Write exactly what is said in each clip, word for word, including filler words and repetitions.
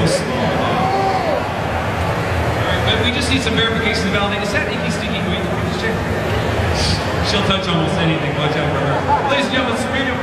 so small now. Alright, but we just need some verification to validate. Is that Icky Sticky Wink? Just check. She'll touch almost anything. Watch out for her. Ladies and gentlemen, Serena.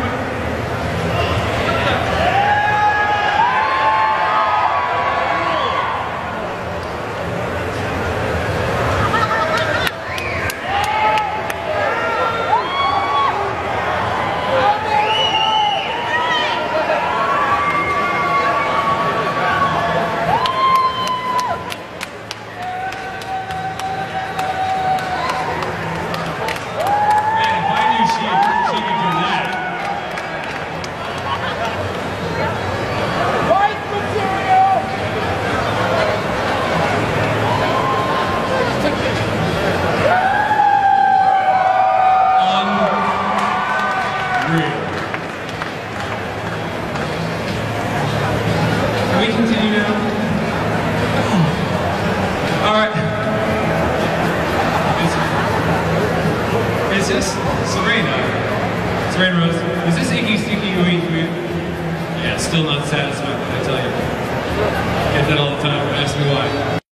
Can we continue now? All right. Is, is this Serena? Serena Rose. Is this Icky Sticky Wink Wink? Yeah, still not satisfied, I tell you. I get that all the time. Ask me why.